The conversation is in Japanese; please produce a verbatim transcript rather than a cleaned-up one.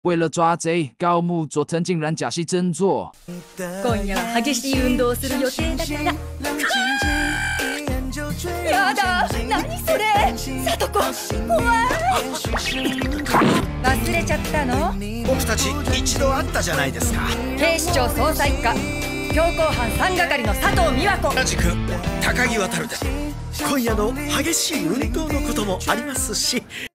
为了抓贼，高木佐藤竟然假戏真做。 今夜は激しい運動をする予定だから。やだ、何それ、さとこ、怖い。忘れちゃったの？ 僕たち一度会ったじゃないですか。 警視庁捜査一課強行犯さん係の佐藤美和子。 同じく高木渉です。今夜の激しい運動のこともありますし。